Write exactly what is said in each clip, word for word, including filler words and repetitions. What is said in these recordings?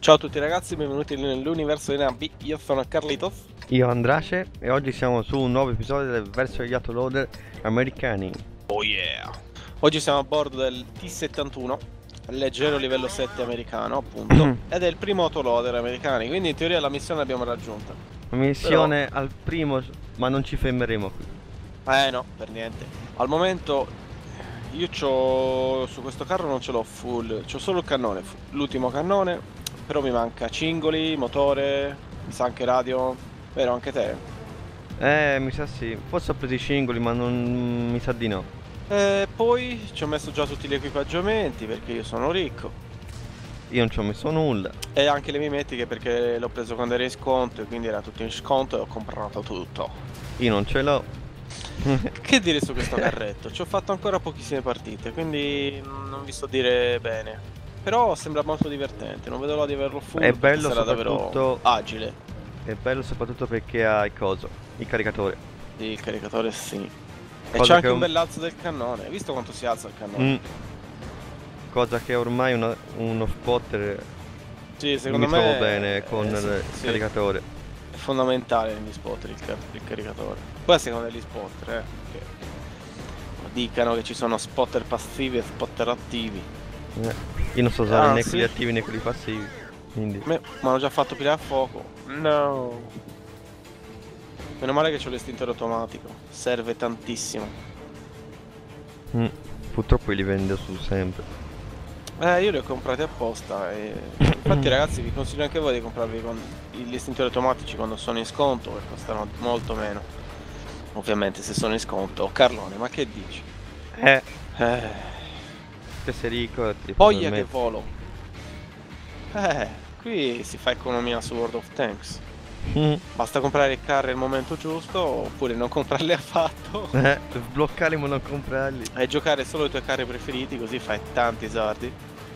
Ciao a tutti ragazzi, benvenuti nell'universo dei Nabi, io sono Carlitos. Io Andrace e oggi siamo su un nuovo episodio del verso degli autoloader americani. Oh yeah! Oggi siamo a bordo del T settantuno, leggero livello sette americano appunto, ed è il primo autoloader americano, quindi in teoria la missione l'abbiamo raggiunta. Missione Però... al primo, ma non ci fermeremo qui. Eh no, per niente. Al momento io c'ho, su questo carro non ce l'ho full, c'ho solo il cannone, l'ultimo cannone. Però mi manca cingoli, motore, mi sa anche radio, vero anche te? Eh, mi sa sì, forse ho preso i cingoli ma non mi sa di no. E poi ci ho messo già tutti gli equipaggiamenti perché io sono ricco. Io non ci ho messo nulla. E anche le mimetiche perché l'ho preso quando era in sconto e quindi era tutto in sconto e ho comprato tutto. Io non ce l'ho. Che dire su questo carretto? Ci ho fatto ancora pochissime partite, quindi non vi so dire bene. Però sembra molto divertente, non vedo l'ora di averlo full. È bello sarà soprattutto davvero agile. È bello soprattutto perché ha il coso, il caricatore. Sì, il caricatore sì. E Cosa c'è anche che un un... bell'alzo del cannone, hai visto quanto si alza il cannone? Mm. Cosa che ormai una, uno spotter Sì, secondo mi me trovo bene con eh, sì, il sì. caricatore. È fondamentale negli spotter il, car il caricatore. Poi a seconda degli spotter, eh. Che dicano che ci sono spotter passivi e spotter attivi. Eh. Io non so usare ah, né sì? quelli attivi né quelli passivi. Quindi Mi hanno già fatto pilare a fuoco. No. Meno male che c'ho l'estintore automatico. Serve tantissimo. mm. Purtroppo li vendo su sempre. Eh, io li ho comprati apposta e... Infatti ragazzi vi consiglio anche voi di comprarvi con gli estintori automatici quando sono in sconto, perché costano molto meno. Ovviamente se sono in sconto. Carlone, ma che dici? Eh Eh... Che sei ricco ti puoi Poglia che permettere. volo. Eh, qui si fa economia su World of Tanks. Mm. Basta comprare i carri al momento giusto oppure non comprarli affatto. Eh, sbloccarli ma non comprarli. E giocare solo i tuoi carri preferiti, così fai tanti soldi.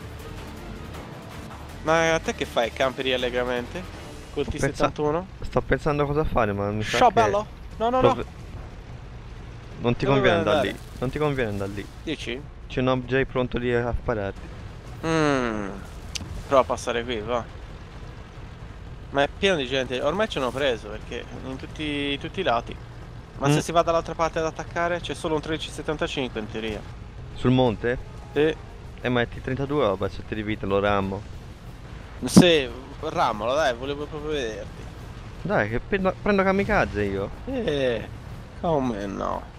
Ma a te che fai? Camperi allegramente? Col T settantuno? Sto pensando a cosa fare, ma mi sa Ciao che... bello! No no no! Dove... Non ti Dove conviene vuoi andare andare? lì. Non ti conviene andare lì. Dici? C'è un objet pronto lì a spararti. Mmm. Prova a passare qui, va. Ma è pieno di gente. Ormai ci hanno preso perché in tutti, in tutti i lati. Ma Mm. se si va dall'altra parte ad attaccare c'è solo un tredici settantacinque in teoria. Sul monte? Sì. E metti trentadue o beh, sette di vita, lo ramo. Sì, rammolo dai, volevo proprio vederti. Dai, che prendo, prendo kamikaze io. Eh, come no?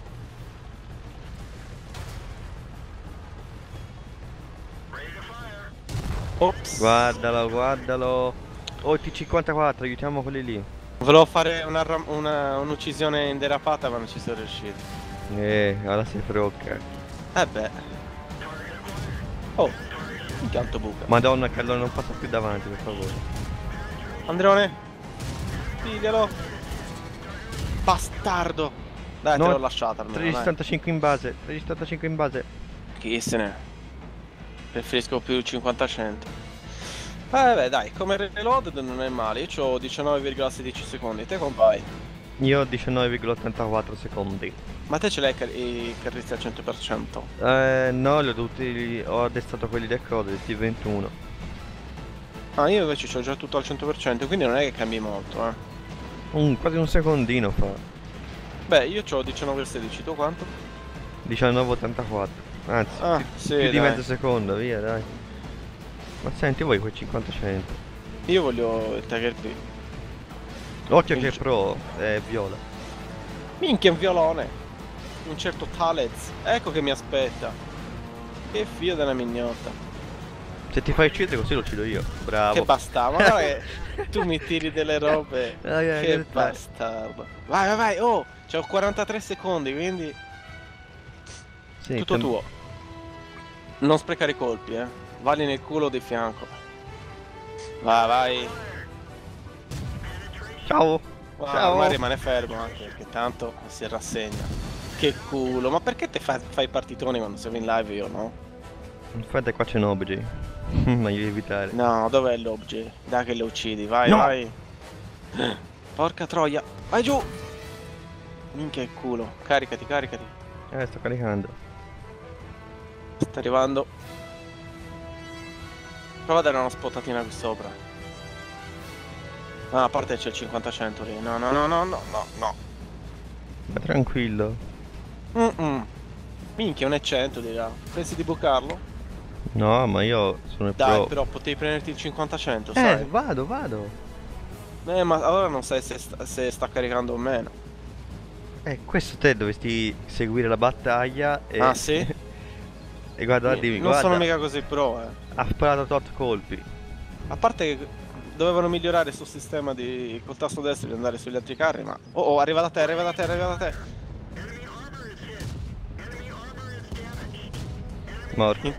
Ops. Guardalo, guardalo. Oh, il T cinquantaquattro, aiutiamo quelli lì. Volevo fare un'uccisione in derapata ma non ci sono riuscito. Eh, ora si frocca. Eh beh. Oh, intanto buca. Madonna, che allora non passa più davanti, per favore. Andreone, piglialo. Bastardo. Dai, No, te l'ho lasciata almeno, tredici settantacinque in base, tredici settantacinque in base. Chi se ne? Preferisco più il cinquanta cento. Eh beh dai, come reload non è male. Io ho diciannove virgola sedici secondi. Te come vai? Io ho diciannove virgola ottantaquattro secondi. Ma te ce l'hai car i carristi al cento per cento? Eh no, li ho dovuti. Ho addestato quelli del codo, del T ventuno. Ah, io invece ho già tutto al cento per cento, quindi non è che cambi molto, eh. Un, quasi un secondino fa. Beh, io ho diciannove virgola sedici, tu quanto? diciannove virgola ottantaquattro. Anzi, Ah, più, sì, più di dai. mezzo secondo, via, dai. Ma senti, vuoi quel cinquanta cento? Io voglio il Tiger P. Occhio che è pro, è viola. Minchia, un violone. Un certo Talez. Ecco che mi aspetta. Che figlio della mignotta. Se ti fai uccidere così lo uccido io. Bravo. Che bastardo. Ma guarda che tu mi tiri delle robe. Dai, dai, Che dai. bastardo. Vai, vai, vai. Oh, c'ho quarantatré secondi, quindi Sì, tutto tem- tuo. Non sprecare i colpi, eh. Vali nel culo di fianco. Vai, vai. Ciao. Wow, Ciao. ormai rimane fermo anche perché tanto si rassegna. Che culo. Ma perché te fai, fai partitoni quando sei in live io no? Infatti qua c'è un objet. Meglio evitare. No, dov'è l'objet? Dai che lo uccidi, vai, No. vai. Porca troia. Vai giù. Minchia il culo. Caricati, caricati. Eh, sto caricando. Sta arrivando. Prova a dare una spottatina qui sopra. Ah, a parte c'è il cinquanta cento lì. No, no, no, no, no, no, no. Ma tranquillo. Mm-mm. Minchia, un E cento dirà. Pensi di bucarlo? No, ma io sono il Dai, pro. però potevi prenderti il cinquanta cento, Eh, sai? vado, vado. Eh, ma allora non sai se sta, se sta caricando o meno. Eh, questo te dovresti seguire la battaglia e... Ah, sì? E guarda, Mi- dimmi, non guarda. sono mica così pro, eh. Ha sparato tot colpi. A parte che dovevano migliorare sul sistema di col tasto destro di andare sugli altri carri, ma... Oh, oh, arriva da te, arriva da te, arriva da te. Morto.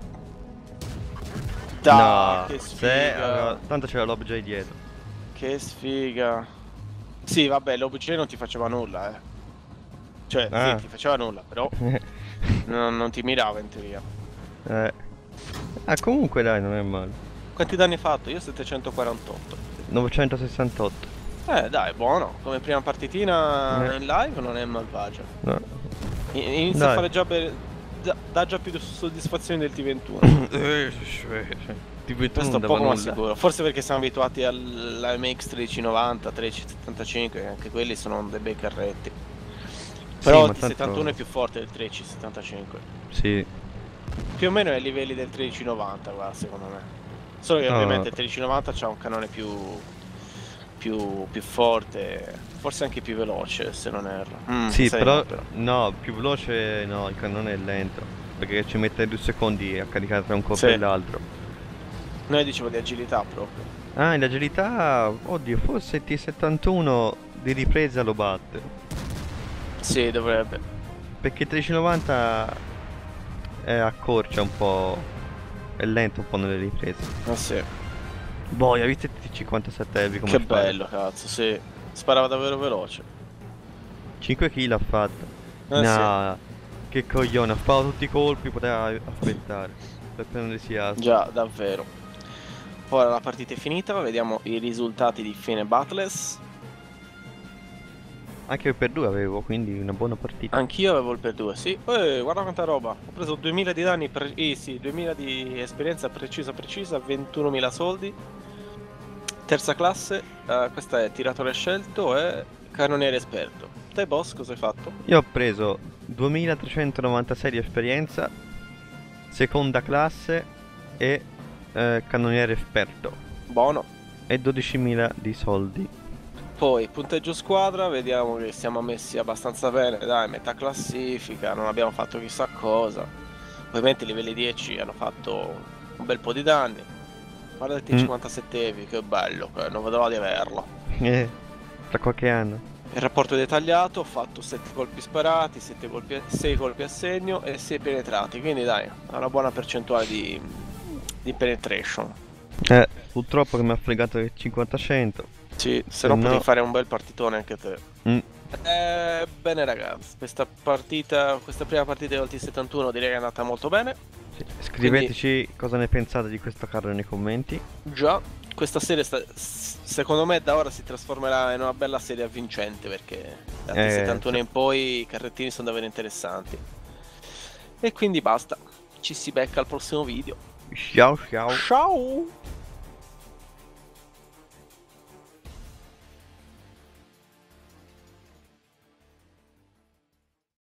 Dai, No, che se... sfiga. allora, tanto c'era l'O B J dietro. Che sfiga. Sì, vabbè, l'O B J non ti faceva nulla, eh. Cioè, Ah. sì, ti faceva nulla, però non, non ti mirava in teoria. Eh. Ah, comunque dai, non è male. Quanti danni hai fatto? Io settecentoquarantotto. novecentosessantotto. Eh, dai, buono. Come prima partitina Eh. in live non è malvagia. No. I- Inizia Dai. a fare già per... da- dà già più soddisfazione del T ventuno. Ti Questo non è dava poco ma nulla. sicuro. Forse perché siamo abituati all'A M X tredici novanta, tredici settantacinque, che anche quelli sono dei bei carretti. Però ma il tanto- settantuno è più forte del tredici settantacinque. Sì. Più o meno ai livelli del tredici novanta, guarda, secondo me. Solo che No. ovviamente il tredici novanta c'ha un canone più, più, più forte, forse anche più veloce, se non erro. Mm, Sì, sai, però... no, però. No, più veloce no, il cannone è lento. Perché ci mette due secondi a caricare tra un colpo Sì. e l'altro. Noi dicevo di agilità proprio. Ah, in agilità... Oddio, forse il T settantuno di ripresa lo batte. Sì, dovrebbe. Perché il tredici novanta è accorcia un po'. È lento un po' nelle riprese. Ah sì. Boh, hai visto il T cinquantasette Heavy come Che fa? bello, cazzo, sì. Sparava davvero veloce. cinque kill ha fatto. Eh, No, che coglione, ha sparato tutti i colpi, poteva aspettare per prendersi altro. Già, davvero. Ora la partita è finita, vediamo i risultati di fine Battles. Anche per due avevo, quindi una buona partita. Anch'io avevo il per due, sì. Eh, guarda quanta roba. Ho preso duemila di danni, pre- eh, sì, duemila di esperienza precisa precisa, ventunomila soldi. Terza classe, eh, questa è tiratore scelto e cannoniere esperto. Te boss cosa hai fatto? Io ho preso duemilatrecentonovantasei di esperienza, seconda classe e eh, cannoniere esperto. Buono. E dodicimila di soldi. Poi punteggio squadra, vediamo che siamo messi abbastanza bene, dai, metà classifica, non abbiamo fatto chissà cosa. Ovviamente i livelli dieci hanno fatto un bel po' di danni. Guarda il T cinquantasette Heavy, che bello, che non vedo l'ora di averlo. Eh, tra qualche anno. Il rapporto è dettagliato, ho fatto sette colpi sparati, sette colpi a, sei colpi a segno e sei penetrati, quindi dai, ha una buona percentuale di, di penetration. Eh, purtroppo che mi ha fregato il cinquanta cento. Sì, se Se no no- potevi fare un bel partitone anche te. Mm. Eh, bene ragazzi, questa partita, questa prima partita del T settantuno direi che è andata molto bene. Sì, scriveteci cosa ne pensate di questo carro nei commenti. Già, questa serie sta- s- secondo me da ora si trasformerà in una bella serie avvincente perché da T Eh, settantuno sì. in poi i carrettini sono davvero interessanti. E quindi basta, ci si becca al prossimo video. Ciao ciao. Ciao!